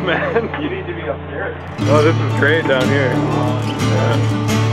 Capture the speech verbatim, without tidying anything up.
man. You need to be upstairs. Oh, this is great down here. Yeah.